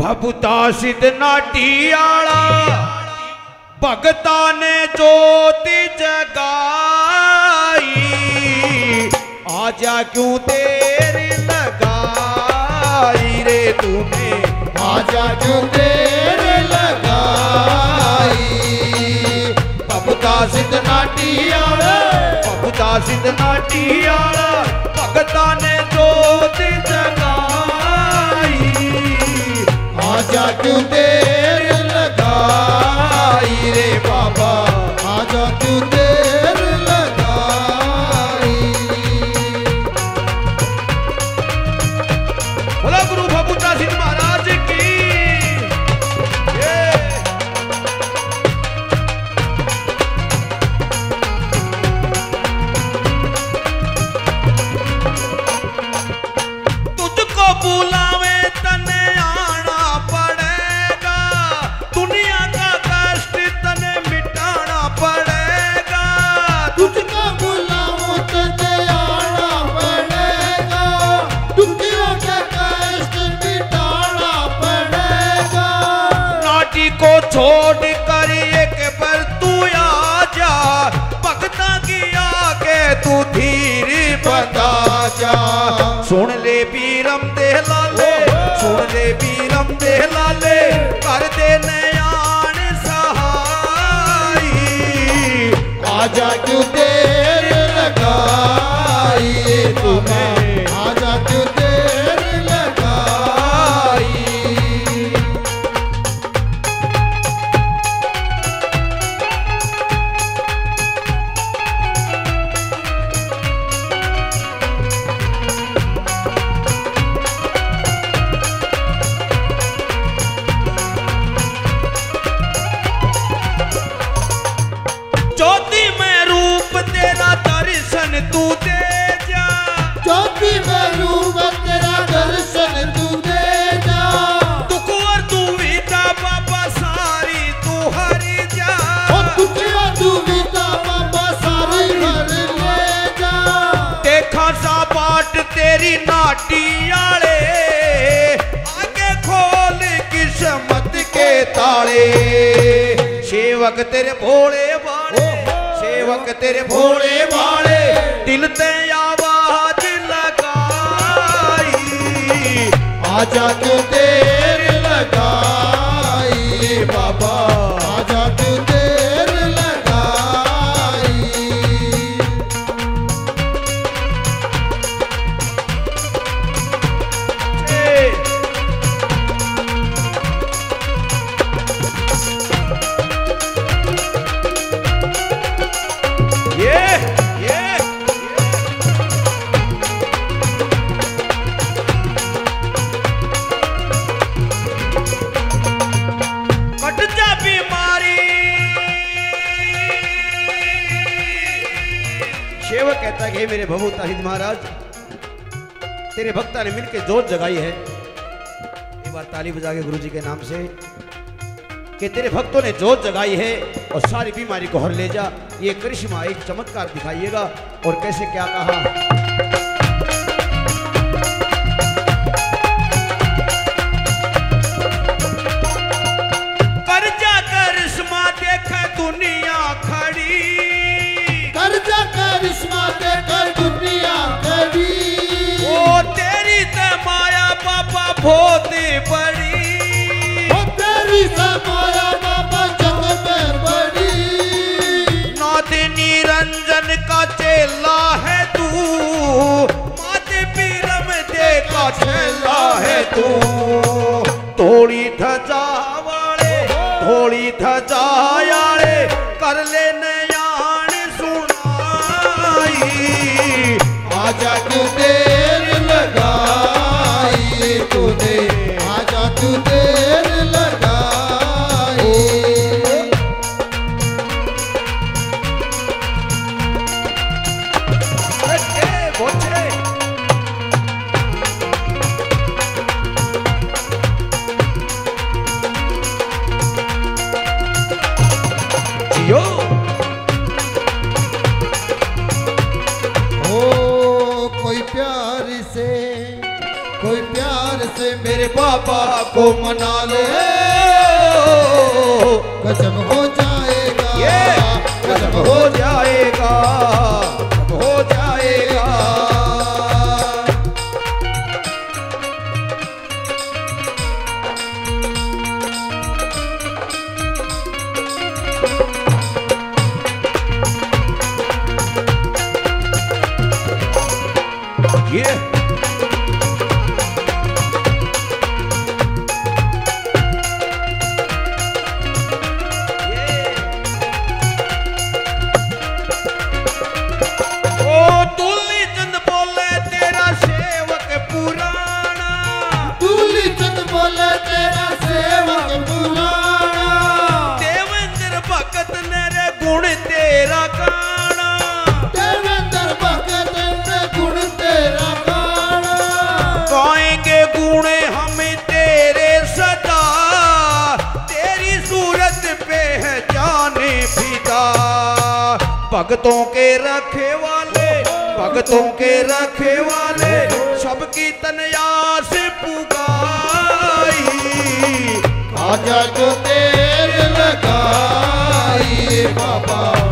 भभुता सिद्ध नाटियाला भगता ने ज्योति जगाई, आजा क्यों देर लगाई रे तूने, आजा क्यों देर लगाई। भभुता सिद्ध नाटियाला, भभुता सिद्ध नाटियाला भगता ने ज्योति जगाई, आजा क्यों देर लगाई रे बाबा, आजा क्यों देर लगाई। बोला गुरु भभुता सिद्ध महाराज की। तुझको बुलावे तने आना पड़ेगा, दुनिया का कष्ट तने मिटाना पड़ेगा। तुझको बुलाऊं तने आना पड़ेगा, दुनिया का कष्ट मिटाना पड़ेगा। नाटी को छोड़ कर एक बार तू आजा, भगता की आगे तू धीर बता जा। सुन ले बीरम दे लाले, सुन ले बीरम दे लाले, कर दे नयान सहाई, आजा क्यों देर लगाई तुम्हें, आजा क्यों देर लगाई। ज्योति में रूप तेरा दर्शन तू दे जा, ज्योति में रूप तेरा दर्शन तू दे जा। दुख और दुविधा बाबा सारी तू हरी जा, दुख और दुविधा बाबा सारी हर ले जा। देखा सा बाट तेरी नाटियाले, आगे खोल किस्मत के ताले। सेवक तेरे भोले भाले, सेवक तेरे भोले भाले, दिल ते आवाज लगाई, आजा क्यों देर लगाई बाबा, आजा क्यों देर लगाई। ये कट जा बीमारी। सेवक कहता है कि हे मेरे भभुता सिद्ध महाराज, तेरे भक्ता ने मिलकर जोत जगाई है। एक बार ताली बजा के गुरु जी के नाम से कि तेरे भक्तों ने जोत जगाई है और सारी बीमारी को हर ले जा। ये करिश्मा, एक चमत्कार दिखाइएगा। और कैसे क्या कहा, कर जा करिश्मा देख दुनिया खड़ी, कर जा करिश्मा देकर दुनिया खड़ी। ओ तेरी ते माया बाबा बहुत बड़ी, ओ तेरी माया बाबा जग में बड़ी। नाथ निरंजन का चेला है तू, मात पीरम दे का चेला है तू। थोड़ी धजा वाले, थोड़ी धजा आले, कर ले नयान सुनाई, आजा क्यों देर लगाई तूने, आजा क्यों देर लगाई। जियो ओ कोई प्यार से कोई प्यार से मेरे बाबा को मना लो। गजब हो जाएगा, ये गजब हो जाएगा, गजब हो जाएगा। ये भगतों के रखे वाले, भगतों के रखे वाले, सबकी तनयास पुगाई। आजा जो तेल लगाई बाबा